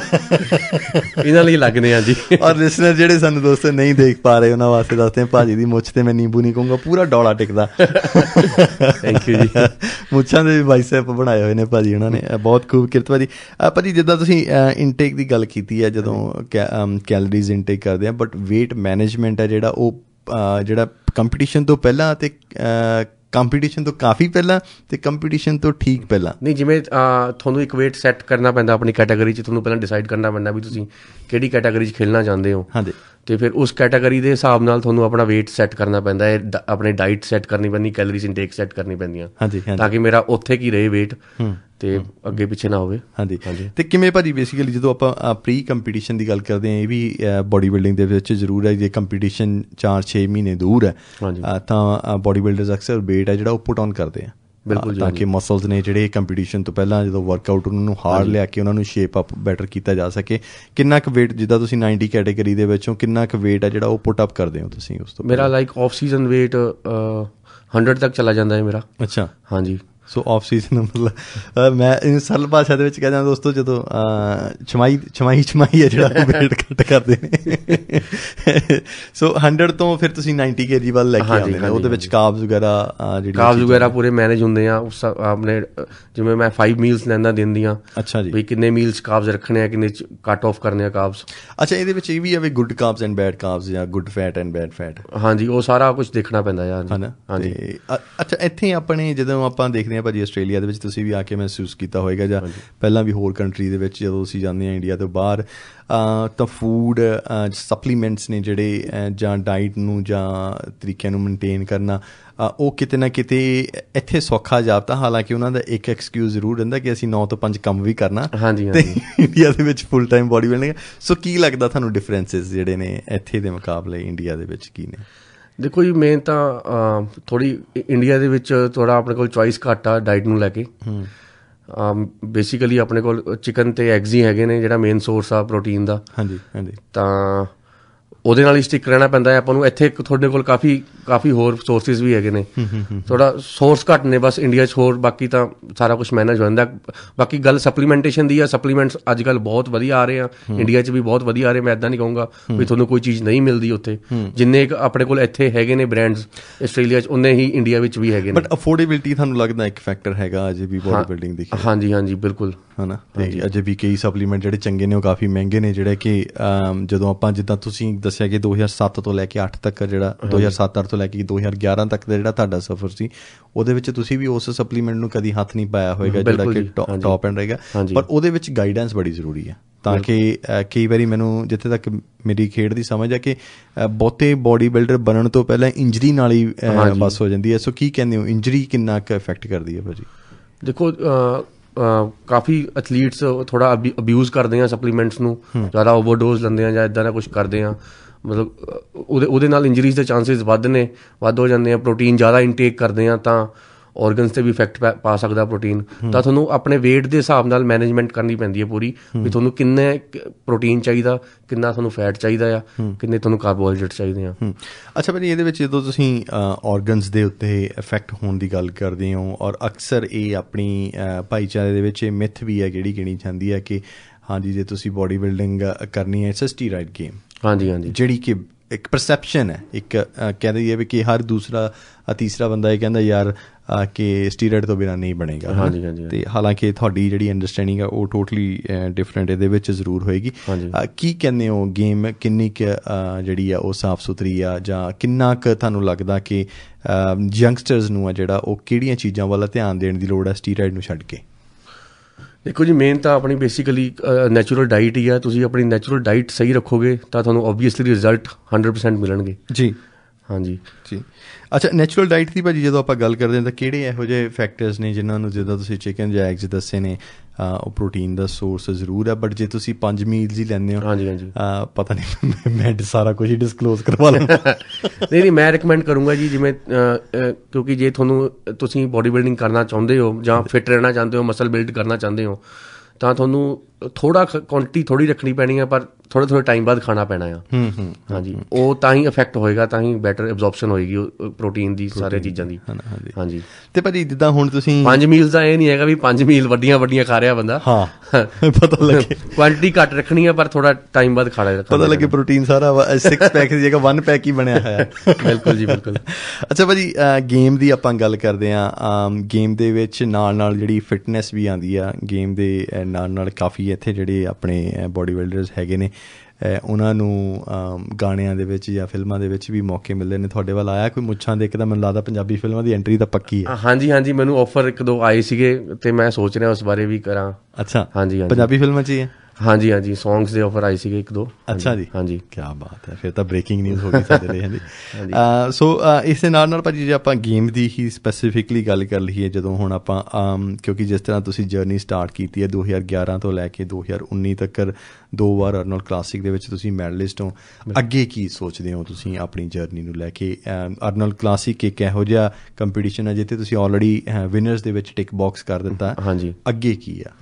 ਇਹਨਾਂ ਲਈ ਅਲੱਗ ਨੇ। ਹਾਂਜੀ। ਔਰ ਲਿਸਨਰ ਜਿਹੜੇ ਸਾਨੂੰ ਦੋਸਤੋ ਨਹੀਂ ਦੇਖ ਪਾ ਰਹੇ ਉਹਨਾਂ ਵਾਸਤੇ ਦੱਸਦੇ ਹਾਂ, ਭਾਜੀ ਦੀ ਮੁੱਛ ਤੇ ਮੈਂ ਨਿੰਬੂ ਨਹੀਂ ਕਹੂੰਗਾ, ਪੂਰਾ ਡੋਲਾ ਟਿਕਦਾ। ਥੈਂਕ ਯੂ ਜੀ। ਮੁੱਛਾਂ ਦੇ ਵੀ ਬਾਈਸੈਪ ਬਣਾਏ ਹੋਏ ਨੇ ਭਾਜੀ ਉਹਨਾਂ ਨੇ, ਬਹੁਤ ਖੂਬ ਕਿਰਤ ਭਾਜੀ। ਭਾਜੀ ਜਿੱਦਾਂ ਤੁਸੀਂ ਇਨਟੇਕ ਦੀ ਗੱਲ ਕੀਤੀ ਹੈ, ਜਦੋਂ ਕੈਲਰੀਜ਼ ਇਨਟੇਕ ਕਰਦੇ ਆ, ਬਟ ਵੇਟ ਮੈਨੇਜਮੈਂਟ ਹੈ ਜਿਹੜਾ ਉਹ ਜਿਹੜਾ ਕੰਪੀਟੀਸ਼ਨ ਤੋਂ ਪਹਿਲਾਂ ਅਤੇ ਕੰਪੀਟੀਸ਼ਨ ਤੋਂ ਕਾਫੀ ਪਹਿਲਾਂ ਅਤੇ ਕੰਪੀਟੀਸ਼ਨ ਤੋਂ ਠੀਕ ਪਹਿਲਾਂ? ਨਹੀਂ, ਜਿਵੇਂ ਤੁਹਾਨੂੰ ਇੱਕ ਵੇਟ ਸੈੱਟ ਕਰਨਾ ਪੈਂਦਾ ਆਪਣੀ ਕੈਟਾਗਰੀ 'ਚ, ਤੁਹਾਨੂੰ ਪਹਿਲਾਂ ਡਿਸਾਈਡ ਕਰਨਾ ਪੈਂਦਾ ਵੀ ਤੁਸੀਂ ਕਿਹੜੀ ਕੈਟਾਗਰੀ 'ਚ ਖੇਡਣਾ ਚਾਹੁੰਦੇ ਹੋ। ਹਾਂਜੀ। ਅਤੇ ਫਿਰ ਉਸ ਕੈਟਾਗਰੀ ਦੇ ਹਿਸਾਬ ਨਾਲ ਤੁਹਾਨੂੰ ਆਪਣਾ ਵੇਟ ਸੈੱਟ ਕਰਨਾ ਪੈਂਦਾ ਹੈ, ਆਪਣੀ ਡਾਈਟ ਸੈੱਟ ਕਰਨੀ ਪੈਂਦੀ, ਕੈਲਰੀਜ਼ ਇਨਟੇਕ ਸੈੱਟ ਕਰਨੀ ਪੈਂਦੀਆਂ। ਹਾਂਜੀ। ਤਾਂ ਕਿ ਮੇਰਾ ਉੱਥੇ ਕੀ ਰਹੇ ਵੇਟ, ਅਤੇ ਅੱਗੇ ਪਿੱਛੇ ਨਾ ਹੋਵੇ। ਹਾਂਜੀ। ਹਾਂਜੀ। ਅਤੇ ਕਿਵੇਂ ਭਾਜੀ ਬੇਸਿਕਲੀ ਜਦੋਂ ਆਪਾਂ ਪ੍ਰੀ ਕੰਪੀਟੀਸ਼ਨ ਦੀ ਗੱਲ ਕਰਦੇ ਹਾਂ, ਇਹ ਵੀ ਬੋਡੀ ਬਿਲਡਿੰਗ ਦੇ ਵਿੱਚ ਜ਼ਰੂਰ ਹੈ, ਜੇ ਕੰਪੀਟੀਸ਼ਨ ਚਾਰ ਛੇ ਮਹੀਨੇ ਦੂਰ ਹੈ ਤਾਂ ਬੋਡੀ ਬਿਲਡਰਸ ਅਕਸਰ ਵੇਟ ਹੈ ਜਿਹੜਾ ਉਹ ਪੁੱਟ ਔਨ ਕਰਦੇ ਆ। ਬਿਲਕੁਲ। ਤਾਂ ਕਿ ਮਸਲਸ ਨੇ ਜਿਹੜੇ ਕੰਪੀਟੀਸ਼ਨ ਤੋਂ ਪਹਿਲਾਂ ਜਦੋਂ ਵਰਕਆਊਟ ਉਹਨਾਂ ਨੂੰ ਹਾਰਡ ਲਿਆ ਕੇ ਉਹਨਾਂ ਨੂੰ ਸ਼ੇਪ ਅਪ ਬੈਟਰ ਕੀਤਾ ਜਾ ਸਕੇ। ਕਿੰਨਾ ਕੁ ਵੇਟ, ਜਿੱਦਾਂ ਤੁਸੀਂ ਨਾਈਨਟੀ ਕੈਟੇਗਰੀ ਦੇ ਵਿੱਚੋਂ ਕਿੰਨਾ ਕੁ ਵੇਟ ਹੈ ਜਿਹੜਾ ਉਹ ਪੁੱਟ ਅਪ ਕਰਦੇ ਹੋ ਤੁਸੀਂ ਉਸ ਤੋਂ? ਮੇਰਾ like off season weight hundred ਤੱਕ ਚਲਾ ਜਾਂਦਾ ਹੈ ਮੇਰਾ। ਅੱਛਾ। ਹਾਂਜੀ। ਸੋ ਆਫ ਸੀਜ਼ਨ ਮਤਲਬ ਮੈਂ ਇਹਨੂੰ ਸਰਲ ਭਾਸ਼ਾ ਦੇ ਵਿੱਚ ਕਹਿ ਦਿਆਂ ਦੋਸਤੋ, ਜਦੋਂ ਛਮਾਈ ਛਮਾਈ ਛਮਾਈ ਹੈ ਜਿਹੜਾ ਵੇਟ ਘੱਟ ਕਰਦੇ ਨੇ। ਸੋ ਹੰਡਰਡ ਤੋਂ ਫਿਰ ਤੁਸੀਂ ਨਾਈਨਟੀ ਕੇ ਜੀ ਵੱਲ ਲੈ ਕੇ ਆਉਂਦੇ ਨੇ, ਉਹਦੇ ਵਿੱਚ ਕਾਬਜ਼ ਵਗੈਰਾ ਜਿਹੜੀ ਕਾਬਜ਼ ਵਗੈਰਾ ਪੂਰੇ ਮੈਨੇਜ ਹੁੰਦੇ ਆ ਉਸ ਆਪਣੇ, ਜਿਵੇਂ ਮੈਂ ਫਾਈਵ ਮੀਲਸ ਲੈਂਦਾ ਦਿਨ ਦੀਆਂ। ਅੱਛਾ ਜੀ। ਵੀ ਕਿੰਨੇ ਮੀਲਸ ਕਾਬਜ਼ ਰੱਖਣੇ ਆ, ਕਿੰਨੇ ਕੱਟ ਆਫ ਕਰਨੇ ਆ ਕਾਬਜ਼। ਅੱਛਾ, ਇਹਦੇ ਵਿੱਚ ਇਹ ਵੀ ਹੈ ਵੀ good carbs and bad carbs ਜਾਂ good fat and bad fat? ਹਾਂਜੀ, ਉਹ ਸਾਰਾ ਕੁਛ ਦੇਖਣਾ ਪੈਂਦਾ ਯਾਰ। ਹੈ ਨਾ? ਹਾਂਜੀ। ਅੱਛਾ, ਇੱਥੇ ਆਪਣੇ ਜਦੋਂ ਆਪਾਂ ਦੇਖਦੇ ਹਾਂ ਭਾਜੀ ਆਸਟ੍ਰੇਲੀਆ ਦੇ ਵਿੱਚ, ਤੁਸੀਂ ਵੀ ਆ ਕੇ ਮਹਿਸੂਸ ਕੀਤਾ ਹੋਏਗਾ ਜਾਂ ਪਹਿਲਾਂ ਵੀ ਹੋਰ ਕੰਟਰੀ ਦੇ ਵਿੱਚ ਜਦੋਂ ਅਸੀਂ ਜਾਂਦੇ ਹਾਂ ਇੰਡੀਆ ਤੋਂ ਬਾਹਰ, ਤਾਂ ਫੂਡ ਸਪਲੀਮੈਂਟਸ ਨੇ ਜਿਹੜੇ ਜਾਂ ਡਾਈਟ ਨੂੰ ਜਾਂ ਤਰੀਕਿਆਂ ਨੂੰ ਮੇਨਟੇਨ ਕਰਨਾ, ਉਹ ਕਿਤੇ ਨਾ ਕਿਤੇ ਇੱਥੇ ਸੌਖਾ ਜਾਪਦਾ। ਹਾਲਾਂਕਿ ਉਹਨਾਂ ਦਾ ਇੱਕ ਐਕਸਕਿਊਜ਼ ਜ਼ਰੂਰ ਰਹਿੰਦਾ ਕਿ ਅਸੀਂ ਨੌ ਤੋਂ ਪੰਜ ਕੰਮ ਵੀ ਕਰਨਾ। ਹਾਂਜੀ। ਅਤੇ ਇੰਡੀਆ ਦੇ ਵਿੱਚ full time bodybuilding. So ਕੀ ਲੱਗਦਾ ਤੁਹਾਨੂੰ ਡਿਫਰੈਂਸਿਸ ਜਿਹੜੇ ਨੇ ਇੱਥੇ ਦੇ ਮੁਕਾਬਲੇ ਇੰਡੀਆ ਦੇ ਵਿੱਚ ਕੀ ਨੇ? ਦੇਖੋ ਜੀ, ਮੇਨ ਤਾਂ ਥੋੜ੍ਹੀ ਇੰਡੀਆ ਦੇ ਵਿੱਚ ਥੋੜ੍ਹਾ ਆਪਣੇ ਕੋਲ ਚੋਇਸ ਘੱਟ ਆ ਡਾਈਟ ਨੂੰ ਲੈ ਕੇ। ਬੇਸਿਕਲੀ ਆਪਣੇ ਕੋਲ ਚਿਕਨ ਅਤੇ ਐਗਜ਼ ਹੀ ਹੈਗੇ ਨੇ ਜਿਹੜਾ ਮੇਨ ਸੋਰਸ ਆ ਪ੍ਰੋਟੀਨ ਦਾ। ਹਾਂਜੀ। ਹਾਂਜੀ। ਤਾਂ ਉਹਦੇ ਨਾਲ ਹੀ ਸਟਿਕ ਰਹਿਣਾ ਪੈਂਦਾ ਹੈ ਆਪਾਂ ਨੂੰ। ਇੱਥੇ ਤੁਹਾਡੇ ਕੋਲ ਕਾਫੀ ਕਾਫੀ ਹੋਰ ਸੋਰਸਿਸ ਵੀ ਹੈਗੇ ਨੇ, ਥੋੜ੍ਹਾ ਸੋਰਸ ਘੱਟ ਨੇ ਬਸ ਇੰਡੀਆ 'ਚ, ਹੋਰ ਬਾਕੀ ਤਾਂ ਸਾਰਾ ਕੁਛ ਮੈਨੇਜ ਹੋ ਜਾਂਦਾ। ਬਾਕੀ ਗੱਲ ਸਪਲੀਮੈਂਟੇਸ਼ਨ ਦੀ ਆ, ਸਪਲੀਮੈਂਟਸ ਅੱਜ ਕੱਲ੍ਹ ਬਹੁਤ ਵਧੀਆ ਆ ਰਹੇ ਆ, ਇੰਡੀਆ 'ਚ ਵੀ ਬਹੁਤ ਵਧੀਆ ਆ ਰਹੇ। ਮੈਂ ਇੱਦਾਂ ਨਹੀਂ ਕਹੂੰਗਾ ਵੀ ਤੁਹਾਨੂੰ ਕੋਈ ਚੀਜ਼ ਨਹੀਂ ਮਿਲਦੀ ਉੱਥੇ। ਜਿੰਨੇ ਕੁ ਆਪਣੇ ਕੋਲ ਇੱਥੇ ਹੈਗੇ ਨੇ ਬ੍ਰੈਂਡਸ ਆਸਟ੍ਰੇਲੀਆ 'ਚ, ਉਨੇ ਹੀ ਇੰਡੀਆ ਵਿੱਚ ਵੀ ਹੈਗੇ ਨੇ। ਬਟ ਅਫੋਰਡੇਬਿਲਿਟੀ ਤੁਹਾਨੂੰ ਲੱਗਦਾ ਇੱਕ ਫੈਕਟਰ ਹੈਗਾ ਅਜੇ ਵੀ ਬੋਡੀ ਬਿਲਡਿੰਗ ਦੀ? ਹਾਂਜੀ। ਹਾਂਜੀ, ਬਿਲਕੁਲ। ਹੈ ਨਾ? ਅਤੇ ਅਜੇ ਵੀ ਕਈ ਸਪਲੀਮੈਂਟ ਜਿਹੜੇ ਚੰਗੇ ਨੇ ਉਹ ਕਾਫੀ ਮਹਿੰਗੇ ਨੇ, ਜਿਹੜੇ ਕਿ ਜਦੋਂ ਆਪਾਂ ਜਿੱਦਾਂ ਤੁਸੀਂ ਦੱਸਿਆ ਕਿ ਦੋ ਹਜ਼ਾਰ ਸੱਤ ਤੋਂ ਲੈ ਕੇ ਅੱਠ ਤੱਕ, ਜਿਹੜਾ ਦੋ ਹਜ਼ਾਰ ਸੱਤ ਅੱਠ ਤੋਂ ਲੈ ਕੇ ਦੋ ਹਜ਼ਾਰ ਗਿਆਰਾਂ ਤੱਕ ਦਾ ਜਿਹੜਾ ਤੁਹਾਡਾ ਸਫ਼ਰ ਸੀ, ਉਹਦੇ ਵਿੱਚ ਤੁਸੀਂ ਵੀ ਉਸ ਸਪਲੀਮੈਂਟ ਨੂੰ ਕਦੀ ਹੱਥ ਨਹੀਂ ਪਾਇਆ ਹੋਏਗਾ ਜਿਹੜਾ ਕਿ ਟੌਪ ਐਂਡ ਰਹੇਗਾ। ਪਰ ਉਹਦੇ ਵਿੱਚ ਗਾਈਡੈਂਸ ਬੜੀ ਜ਼ਰੂਰੀ ਹੈ, ਤਾਂ ਕਿ ਕਈ ਵਾਰੀ ਮੈਨੂੰ ਜਿੱਥੇ ਤੱਕ ਮੇਰੀ ਖੇਡ ਦੀ ਸਮਝ ਹੈ ਕਿ ਬਹੁਤੇ ਬੋਡੀ ਬਿਲਡਰ ਬਣਨ ਤੋਂ ਪਹਿਲਾਂ ਇੰਜਰੀ ਨਾਲ ਹੀ ਬਸ ਹੋ ਜਾਂਦੀ ਹੈ। ਸੋ ਕੀ ਕਹਿੰਦੇ ਹੋ, ਇੰਜਰੀ ਕਿੰਨਾ ਕੁ ਇਫੈਕਟ ਕਰਦੀ ਹੈ ਭਾਜੀ? ਦੇਖੋ, ਕਾਫੀ ਐਥਲੀਟਸ ਥੋੜ੍ਹਾ ਅਬਿਊਜ਼ ਕਰਦੇ ਆ ਸਪਲੀਮੈਂਟਸ ਨੂੰ, ਜ਼ਿਆਦਾ ਓਵਰਡੋਜ਼ ਲੈਂਦੇ ਆ ਜਾਂ ਇੱਦਾਂ ਦਾ ਕੁਛ ਕਰਦੇ ਆ, ਮਤਲਬ ਉਹਦੇ ਉਹਦੇ ਨਾਲ ਇੰਜਰੀਜ਼ ਦੇ ਚਾਂਸਿਸ ਵੱਧ ਨੇ ਵੱਧ ਹੋ ਜਾਂਦੇ ਆ। ਪ੍ਰੋਟੀਨ ਜ਼ਿਆਦਾ ਇਨਟੇਕ ਕਰਦੇ ਆ ਤਾਂ ਔਰਗਨਸ 'ਤੇ ਵੀ ਇਫੈਕਟ ਪਾ ਸਕਦਾ ਪ੍ਰੋਟੀਨ। ਤਾਂ ਤੁਹਾਨੂੰ ਆਪਣੇ ਵੇਟ ਦੇ ਹਿਸਾਬ ਨਾਲ ਮੈਨੇਜਮੈਂਟ ਕਰਨੀ ਪੈਂਦੀ ਹੈ ਪੂਰੀ, ਵੀ ਤੁਹਾਨੂੰ ਕਿੰਨੇ ਪ੍ਰੋਟੀਨ ਚਾਹੀਦਾ, ਕਿੰਨਾ ਤੁਹਾਨੂੰ ਫੈਟ ਚਾਹੀਦਾ ਆ, ਕਿੰਨੇ ਤੁਹਾਨੂੰ ਕਾਰਬੋਹਾਈਡਰੇਟ ਚਾਹੀਦੇ ਆ। ਅੱਛਾ ਭਾਜੀ, ਇਹਦੇ ਵਿੱਚ ਜਦੋਂ ਤੁਸੀਂ ਔਰਗਨਸ ਦੇ ਉੱਤੇ ਇਫੈਕਟ ਹੋਣ ਦੀ ਗੱਲ ਕਰਦੇ ਹੋ, ਔਰ ਅਕਸਰ ਇਹ ਆਪਣੀ ਭਾਈਚਾਰੇ ਦੇ ਵਿੱਚ ਇਹ ਮਿਥ ਵੀ ਹੈ ਜਿਹੜੀ ਗਿਣੀ ਜਾਂਦੀ ਹੈ ਕਿ ਹਾਂਜੀ ਜੇ ਤੁਸੀਂ ਬੋਡੀ ਬਿਲਡਿੰਗ ਕਰਨੀ ਹੈ ਇਟਸ ਅ ਸਟੀਰਾਇਡ ਗੇਮ। ਹਾਂਜੀ ਹਾਂਜੀ, ਜਿਹੜੀ ਕਿ ਇੱਕ ਪਰਸੈਪਸ਼ਨ ਹੈ, ਇੱਕ ਕਹਿੰਦੇ ਹੈ ਵੀ ਕਿ ਹਰ ਦੂਸਰਾ ਤੀਸਰਾ ਬੰਦਾ ਇਹ ਕਹਿੰਦਾ ਯਾਰ ਕਿ ਸਟੀਰਾਇਡ ਤੋਂ ਬਿਨਾਂ ਨਹੀਂ ਬਣੇਗਾ। ਹਾਂਜੀ ਹਾਂਜੀ, ਅਤੇ ਹਾਲਾਂਕਿ ਤੁਹਾਡੀ ਜਿਹੜੀ ਅੰਡਰਸਟੈਂਡਿੰਗ ਆ ਉਹ ਟੋਟਲੀ ਡਿਫਰੈਂਟ ਇਹਦੇ ਵਿੱਚ ਜ਼ਰੂਰ ਹੋਏਗੀ। ਕੀ ਕਹਿੰਦੇ ਹੋ, ਗੇਮ ਕਿੰਨੀ ਕੁ ਜਿਹੜੀ ਆ ਉਹ ਸਾਫ਼ ਸੁਥਰੀ ਆ, ਜਾਂ ਕਿੰਨਾ ਕੁ ਤੁਹਾਨੂੰ ਲੱਗਦਾ ਕਿ ਯੰਗਸਟਰਸ ਨੂੰ ਆ ਜਿਹੜਾ ਉਹ ਕਿਹੜੀਆਂ ਚੀਜ਼ਾਂ ਵੱਲ ਧਿਆਨ ਦੇਣ ਦੀ ਲੋੜ ਹੈ ਸਟੀਰਾਇਡ ਨੂੰ ਛੱਡ ਕੇ? ਦੇਖੋ ਜੀ, ਮੇਨ ਤਾਂ ਆਪਣੀ ਬੇਸਿਕਲੀ ਨੈਚੁਰਲ ਡਾਈਟ ਹੀ ਆ। ਤੁਸੀਂ ਆਪਣੀ ਨੈਚੁਰਲ ਡਾਈਟ ਸਹੀ ਰੱਖੋਗੇ ਤਾਂ ਤੁਹਾਨੂੰ ਓਬਵੀਅਸਲੀ ਰਿਜ਼ਲਟ ਹੰਡਰਡ ਪਰਸੈਂਟ ਮਿਲਣਗੇ ਜੀ। ਹਾਂਜੀ ਜੀ। ਅੱਛਾ, ਨੈਚੁਰਲ ਡਾਈਟ ਦੀ ਭਾਜੀ ਜਦੋਂ ਆਪਾਂ ਗੱਲ ਕਰਦੇ ਹਾਂ ਤਾਂ ਕਿਹੜੇ ਇਹੋ ਜਿਹੇ ਫੈਕਟਰਸ ਨੇ ਜਿਨ੍ਹਾਂ ਨੂੰ, ਜਿੱਦਾਂ ਤੁਸੀਂ ਚਿਕਨ ਜਾਂ ਐਗਜ਼ ਦੱਸੇ ਨੇ, ਉਹ ਪ੍ਰੋਟੀਨ ਦਾ ਸੋਰਸ ਜ਼ਰੂਰ ਹੈ, ਬਟ ਜੇ ਤੁਸੀਂ ਪੰਜ ਮੀਲਸ ਹੀ ਲੈਂਦੇ ਹੋ, ਹਾਂਜੀ ਹਾਂਜੀ, ਪਤਾ ਨਹੀਂ ਮੈਂ ਸਾਰਾ ਕੁਝ ਹੀ ਡਿਸਕਲੋਜ਼ ਕਰਵਾ ਲਾਂ। ਨਹੀਂ ਨਹੀਂ, ਮੈਂ ਰਿਕਮੈਂਡ ਕਰੂੰਗਾ ਜੀ, ਜਿਵੇਂ ਕਿਉਂਕਿ ਜੇ ਤੁਹਾਨੂੰ ਤੁਸੀਂ ਬੋਡੀ ਬਿਲਡਿੰਗ ਕਰਨਾ ਚਾਹੁੰਦੇ ਹੋ ਜਾਂ ਫਿਟ ਰਹਿਣਾ ਚਾਹੁੰਦੇ ਹੋ, ਮਸਲ ਬਿਲਡ ਕਰਨਾ ਚਾਹੁੰਦੇ ਹੋ, ਤਾਂ ਤੁਹਾਨੂੰ ਥੋੜ੍ਹਾ ਕੁਆਂਟਿਟੀ ਥੋੜ੍ਹੀ ਰੱਖਣੀ ਪੈਣੀ ਹੈ, ਪਰ ਥੋੜ੍ਹੇ ਥੋੜ੍ਹੇ ਟਾਈਮ ਬਾਅਦ ਖਾਣਾ ਪੈਣਾ ਆ। ਹਾਂਜੀ, ਉਹ ਤਾਂ ਹੀ ਇਫੈਕਟ ਹੋਏਗਾ, ਤਾਂ ਹੀ ਬੈਟਰ ਐਬਜ਼ੋਰਪਸ਼ਨ ਹੋਏਗੀ ਪ੍ਰੋਟੀਨ ਦੀ, ਸਾਰੇ ਚੀਜ਼ਾਂ ਦੀ। ਹਾਂਜੀ, ਤੇ ਭਾਜੀ ਜਿੱਦਾਂ ਹੁਣ ਤੁਸੀਂ ਪੰਜ ਮੀਲਸ ਦਾ ਇਹ ਨਹੀਂ ਹੈਗਾ ਵੀ ਪੰਜ ਮੀਲ ਵੱਡੀਆਂ ਵੱਡੀਆਂ ਖਾ ਰਿਹਾ ਬੰਦਾ। ਹਾਂ, ਪਤਾ ਲੱਗੇ ਕੁਆਂਟਿਟੀ ਘੱਟ ਰੱਖਣੀ ਹੈ, ਪਰ ਥੋੜਾ ਟਾਈਮ ਬਾਅਦ ਖਾਣਾ, ਪਤਾ ਲੱਗੇ ਪ੍ਰੋਟੀਨ ਸਾਰਾ ਸਿਕਸ ਪੈਕ ਦੀ ਜਗ੍ਹਾ ਵਨ ਪੈਕ ਹੀ ਬਣਿਆ ਹੋਇਆ। ਬਿਲਕੁਲ ਜੀ, ਬਿਲਕੁਲ। ਅੱਛਾ ਭਾਜੀ, ਗੇਮ ਦੀ ਆਪਾਂ ਗੱਲ ਕਰਦੇ ਹਾਂ, ਗੇਮ ਦੇ ਵਿੱਚ ਨਾਲ ਨਾਲ ਜਿਹੜੀ ਫਿਟਨੈਸ ਵੀ ਆਉਂਦੀ ਆ, ਗੇਮ ਦੇ ਨਾਲ ਨਾਲ ਕਾਫੀ ਇੱਥੇ ਜਿਹੜੇ ਆਪਣੇ ਬੋਡੀ ਬਿਲਡਰਸ ਹੈਗੇ ਨੇ ਉਹਨਾਂ ਨੂੰ ਗਾਣਿਆਂ ਦੇ ਵਿੱਚ ਜਾਂ ਫਿਲਮਾਂ ਦੇ ਵਿੱਚ ਵੀ ਮੌਕੇ ਮਿਲਦੇ ਨੇ। ਤੁਹਾਡੇ ਵੱਲ ਆਇਆ ਕੋਈ ਮੁੱਛਾਂ ਦੇ? ਇੱਕ ਤਾਂ ਮੈਨੂੰ ਲੱਗਦਾ ਪੰਜਾਬੀ ਫਿਲਮਾਂ ਦੀ ਐਂਟਰੀ ਤਾਂ ਪੱਕੀ ਹੈ। ਹਾਂਜੀ ਹਾਂਜੀ, ਮੈਨੂੰ ਆਫਰ ਇੱਕ ਦੋ ਆਏ ਸੀਗੇ ਅਤੇ ਮੈਂ ਸੋਚ ਰਿਹਾ ਉਸ ਬਾਰੇ ਵੀ ਕਰਾਂ। ਅੱਛਾ, ਹਾਂਜੀ, ਪੰਜਾਬੀ ਫਿਲਮਾਂ 'ਚ ਹੀ ਹੈ? ਹਾਂਜੀ ਹਾਂਜੀ, ਸੌਂਗਸ ਦੇ ਆਫਰ ਆਏ ਸੀਗੇ ਇੱਕ ਦੋ। ਅੱਛਾ ਜੀ, ਹਾਂਜੀ, ਕਿਆ ਬਾਤ ਹੈ, ਫਿਰ ਤਾਂ ਬ੍ਰੇਕਿੰਗ ਨਿਊਜ਼ ਹੋ ਗਈ ਸਾਡੇ ਲਈ। ਹਾਂਜੀ, ਸੋ ਇਸ ਦੇ ਨਾਲ ਨਾਲ ਭਾਜੀ ਜੇ ਆਪਾਂ ਗੇਮ ਦੀ ਹੀ ਸਪੈਸੀਫਿਕਲੀ ਗੱਲ ਕਰ ਲਈਏ, ਜਦੋਂ ਹੁਣ ਆਪਾਂ ਕਿਉਂਕਿ ਜਿਸ ਤਰ੍ਹਾਂ ਤੁਸੀਂ ਜਰਨੀ ਸਟਾਰਟ ਕੀਤੀ ਹੈ ਦੋ ਹਜ਼ਾਰ ਗਿਆਰਾਂ ਤੋਂ ਲੈ ਕੇ ਦੋ ਹਜ਼ਾਰ ਉੱਨੀ ਤੱਕ, ਦੋ ਵਾਰ ਅਰਨੋਲਡ ਕਲਾਸਿਕ ਦੇ ਵਿੱਚ ਤੁਸੀਂ ਮੈਡਲਿਸਟ ਹੋ, ਅੱਗੇ ਕੀ ਸੋਚਦੇ ਹੋ ਤੁਸੀਂ ਆਪਣੀ ਜਰਨੀ ਨੂੰ ਲੈ ਕੇ? ਅਰਨੋਲਡ ਕਲਾਸਿਕ ਇੱਕ ਇਹੋ ਜਿਹਾ ਕੰਪੀਟੀਸ਼ਨ ਹੈ ਜਿੱਥੇ ਤੁਸੀਂ ਆਲਰੇਡੀ ਵਿਨਰਸ ਦੇ ਵਿੱਚ ਟਿਕ ਬਾਕਸ ਕਰ ਦਿੱਤਾ। ਹਾਂਜੀ, ਅੱਗੇ ਕੀ ਆ?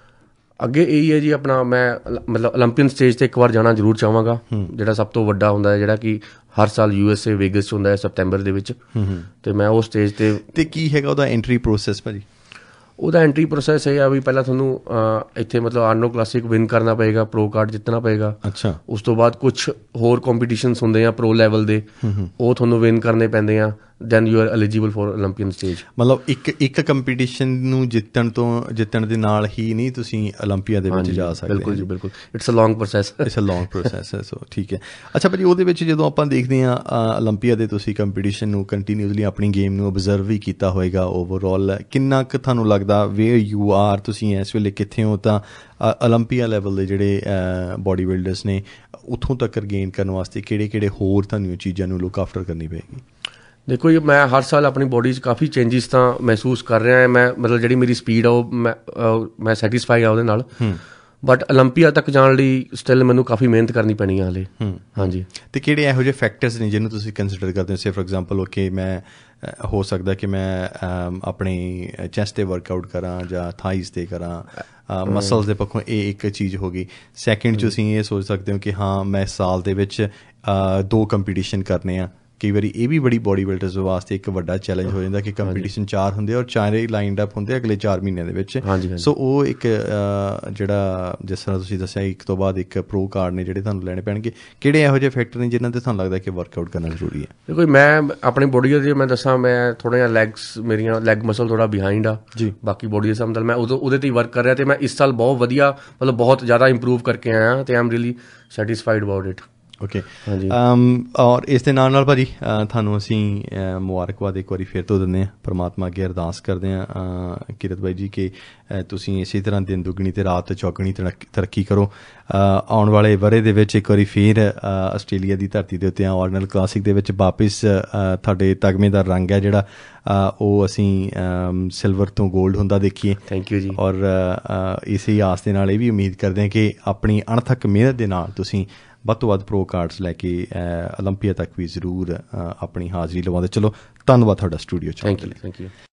ਅੱਗੇ ਇਹੀ ਹੈ ਜੀ ਆਪਣਾ, ਮੈਂ ਮਤਲਬ ਓਲੰਪੀਅਨ ਸਟੇਜ 'ਤੇ ਇੱਕ ਵਾਰ ਜਾਣਾ ਜ਼ਰੂਰ ਚਾਹਾਂਗਾ, ਜਿਹੜਾ ਸਭ ਤੋਂ ਵੱਡਾ ਹੁੰਦਾ ਹੈ, ਜਿਹੜਾ ਕਿ ਹਰ ਸਾਲ ਯੂ ਐਸ ਏ ਵੇਗਸ 'ਚ ਹੁੰਦਾ ਹੈ ਸਪਟੈਂਬਰ ਦੇ ਵਿੱਚ, ਅਤੇ ਮੈਂ ਉਹ ਸਟੇਜ 'ਤੇ। ਅਤੇ ਕੀ ਹੈਗਾ ਉਹਦਾ ਐਂਟਰੀ ਪ੍ਰੋਸੈਸ ਭਾਜੀ? ਉਹਦਾ ਐਂਟਰੀ ਪ੍ਰੋਸੈਸ ਇਹ ਆ ਵੀ ਪਹਿਲਾਂ ਤੁਹਾਨੂੰ ਇੱਥੇ ਮਤਲਬ ਅਰਨੋਲਡ ਕਲਾਸਿਕ ਵਿਨ ਕਰਨਾ ਪਏਗਾ, ਪ੍ਰੋ ਕਾਰਡ ਜਿੱਤਣਾ ਪਏਗਾ। ਅੱਛਾ, ਉਸ ਤੋਂ ਬਾਅਦ ਕੁਛ ਹੋਰ ਕੰਪੀਟੀਸ਼ਨਸ ਹੁੰਦੇ ਆ ਪ੍ਰੋ ਲੈਵਲ ਦੇ, ਉਹ ਤੁਹਾਨੂੰ ਵਿਨ ਕਰਨੇ ਪੈਂਦੇ ਆ, then you are eligible for Olympian stage. ਮਤਲਬ ਇੱਕ ਇੱਕ ਕੰਪੀਟੀਸ਼ਨ ਨੂੰ ਜਿੱਤਣ ਤੋਂ ਜਿੱਤਣ ਦੇ ਨਾਲ ਹੀ ਨਹੀਂ ਤੁਸੀਂ ਓਲੰਪੀਆ ਦੇ ਵਿੱਚ ਜਾ ਸਕਦੇ? ਬਿਲਕੁਲ ਜੀ, ਬਿਲਕੁਲ। It's a long process. It's a long process ਹੈ, ਸੋ ਠੀਕ ਹੈ। ਅੱਛਾ ਭਾਜੀ, ਉਹਦੇ ਵਿੱਚ ਜਦੋਂ ਆਪਾਂ ਦੇਖਦੇ ਹਾਂ ਓਲੰਪੀਆ ਦੇ ਤੁਸੀਂ ਕੰਪੀਟੀਸ਼ਨ ਨੂੰ ਕੰਟੀਨਿਊਸਲੀ ਆਪਣੀ ਗੇਮ ਨੂੰ ਓਬਜ਼ਰਵ ਵੀ ਕੀਤਾ ਹੋਏਗਾ, ਓਵਰਆਲ ਕਿੰਨਾ ਕੁ ਤੁਹਾਨੂੰ ਲੱਗਦਾ ਵੇਅਰ ਯੂ ਆਰ, ਤੁਸੀਂ ਇਸ ਵੇਲੇ ਕਿੱਥੇ ਹੋ, ਤਾਂ ਓਲੰਪੀਆ ਲੈਵਲ ਦੇ ਜਿਹੜੇ ਬੋਡੀ ਬਿਲਡਰਸ ਨੇ ਉੱਥੋਂ ਤੱਕ ਗੇਨ ਕਰਨ ਵਾਸਤੇ ਕਿਹੜੇ ਕਿਹੜੇ ਹੋਰ ਤੁਹਾਨੂੰ ਚੀਜ਼ਾਂ ਨੂੰ ਲੁੱਕ ਆਫਟਰ ਕਰਨੀ ਪਏਗੀ? ਦੇਖੋ ਜੀ, ਮੈਂ ਹਰ ਸਾਲ ਆਪਣੀ ਬੋਡੀ 'ਚ ਕਾਫੀ ਚੇਂਜਿਸ ਤਾਂ ਮਹਿਸੂਸ ਕਰ ਰਿਹਾ। ਮੈਂ ਮਤਲਬ ਜਿਹੜੀ ਮੇਰੀ ਸਪੀਡ ਆ ਉਹ ਮੈਂ ਮੈਂ ਸੈਟਿਸਫਾਈ ਆ ਉਹਦੇ ਨਾਲ, ਬਟ ਓਲੰਪੀਆ ਤੱਕ ਜਾਣ ਲਈ ਸਟਿਲ ਮੈਨੂੰ ਕਾਫੀ ਮਿਹਨਤ ਕਰਨੀ ਪੈਣੀ ਆ ਹਾਲੇ। ਹਾਂਜੀ, ਅਤੇ ਕਿਹੜੇ ਇਹੋ ਜਿਹੇ ਫੈਕਟਰਸ ਨੇ ਜਿਹਨੂੰ ਤੁਸੀਂ ਕੰਸੀਡਰ ਕਰਦੇ ਹੋ? ਸੇ ਫੋਰ ਐਗਜ਼ਾਮਪਲ, ਓਕੇ ਮੈਂ ਹੋ ਸਕਦਾ ਕਿ ਮੈਂ ਆਪਣੀ ਚੈਸਟ 'ਤੇ ਵਰਕਆਊਟ ਕਰਾਂ ਜਾਂ ਥਾਈਜ਼ 'ਤੇ ਕਰਾਂ, ਮਸਲਸ ਦੇ ਪੱਖੋਂ ਇਹ ਇੱਕ ਚੀਜ਼ ਹੋ ਗਈ। ਸੈਕਿੰਡ 'ਚ ਤੁਸੀਂ ਇਹ ਸੋਚ ਸਕਦੇ ਹੋ ਕਿ ਹਾਂ ਮੈਂ ਸਾਲ ਦੇ ਵਿੱਚ ਦੋ ਕੰਪੀਟੀਸ਼ਨ ਕਰਨੇ ਆ। ਕਈ ਵਾਰੀ ਇਹ ਵੀ ਬੜੀ ਬੋਡੀ ਬਿਲਡਰਸ ਵਾਸਤੇ ਇੱਕ ਵੱਡਾ ਚੈਲੰਜ ਹੋ ਜਾਂਦਾ ਕਿ ਕੰਪੀਟੀਸ਼ਨ ਚਾਰ ਹੁੰਦੇ ਔਰ ਚਾਰੇ ਲਾਈਨਡ ਅਪ ਹੁੰਦੇ ਅਗਲੇ ਚਾਰ ਮਹੀਨਿਆਂ ਦੇ ਵਿੱਚ। ਸੋ ਉਹ ਇੱਕ ਜਿਹੜਾ ਜਿਸ ਤਰ੍ਹਾਂ ਤੁਸੀਂ ਦੱਸਿਆ ਇੱਕ ਤੋਂ ਬਾਅਦ ਇੱਕ ਪ੍ਰੋ ਕਾਰਡ ਨੇ ਜਿਹੜੇ ਤੁਹਾਨੂੰ ਲੈਣੇ ਪੈਣਗੇ, ਕਿਹੜੇ ਇਹੋ ਜਿਹੇ ਫੈਕਟਰ ਨੇ ਜਿਨ੍ਹਾਂ 'ਤੇ ਤੁਹਾਨੂੰ ਲੱਗਦਾ ਕਿ ਵਰਕਆਊਟ ਕਰਨਾ ਜ਼ਰੂਰੀ ਹੈ? ਦੇਖੋ ਮੈਂ ਆਪਣੀ ਬੋਡੀ ਦੇ ਮੈਂ ਦੱਸਾਂ, ਮੈਂ ਥੋੜ੍ਹਾ ਜਿਹਾ ਲੈਗਸ, ਮੇਰੀਆਂ ਲੈਗ ਮਸਲ ਥੋੜ੍ਹਾ ਬਿਹਾਈਂਡ ਆ ਜੀ ਬਾਕੀ ਬੋਡੀ ਦੇ ਹਿਸਾਬ ਨਾਲ। ਮੈਂ ਉਦੋਂ ਉਹਦੇ 'ਤੇ ਹੀ ਵਰਕ ਕਰ ਰਿਹਾ ਅਤੇ ਮੈਂ ਇਸ ਸਾਲ ਬਹੁਤ ਵਧੀਆ ਮਤਲਬ ਬਹੁਤ ਜ਼ਿਆਦਾ ਇੰਪਰੂਵ ਕਰਕੇ ਆਇਆ ਅਤੇ I am really satisfied about it. Okay, ਹਾਂਜੀ। ਔਰ ਇਸ ਦੇ ਨਾਲ ਨਾਲ ਭਾਜੀ ਤੁਹਾਨੂੰ ਅਸੀਂ ਮੁਬਾਰਕਬਾਦ ਇੱਕ ਵਾਰੀ ਫਿਰ ਤੋਂ ਦਿੰਦੇ ਹਾਂ, ਪਰਮਾਤਮਾ ਅੱਗੇ ਅਰਦਾਸ ਕਰਦੇ ਹਾਂ ਕਿਰਤ ਬਾਈ ਜੀ ਕਿ ਤੁਸੀਂ ਇਸੇ ਤਰ੍ਹਾਂ ਦਿਨ ਦੁੱਗਣੀ ਅਤੇ ਰਾਤ ਚੌਗਣੀ ਤਰੱਕੀ ਕਰੋ। ਆਉਣ ਵਾਲੇ ਵਰ੍ਹੇ ਦੇ ਵਿੱਚ ਇੱਕ ਵਾਰੀ ਫਿਰ ਆਸਟ੍ਰੇਲੀਆ ਦੀ ਧਰਤੀ ਦੇ ਉੱਤੇ ਅਰਨੋਲਡ ਕਲਾਸਿਕ ਦੇ ਵਿੱਚ ਵਾਪਿਸ ਤੁਹਾਡੇ ਤਗਮੇ ਦਾ ਰੰਗ ਹੈ ਜਿਹੜਾ ਉਹ ਅਸੀਂ ਸਿਲਵਰ ਤੋਂ ਗੋਲਡ ਹੁੰਦਾ ਦੇਖੀਏ। ਥੈਂਕ ਯੂ ਜੀ। ਔਰ ਇਸੇ ਆਸ ਦੇ ਨਾਲ ਇਹ ਵੀ ਉਮੀਦ ਕਰਦੇ ਹਾਂ ਕਿ ਆਪਣੀ ਅਣਥੱਕ ਮਿਹਨਤ ਦੇ ਨਾਲ ਤੁਸੀਂ ਵੱਧ ਤੋਂ ਵੱਧ ਪ੍ਰੋ ਕਾਰਡਸ ਲੈ ਕੇ ਓਲੰਪੀਆ ਤੱਕ ਵੀ ਜ਼ਰੂਰ ਆਪਣੀ ਹਾਜ਼ਰੀ ਲਵਾਉਂਦੇ। ਚਲੋ, ਧੰਨਵਾਦ ਤੁਹਾਡਾ ਸਟੂਡੀਓ 'ਚ। Thank you, thank you.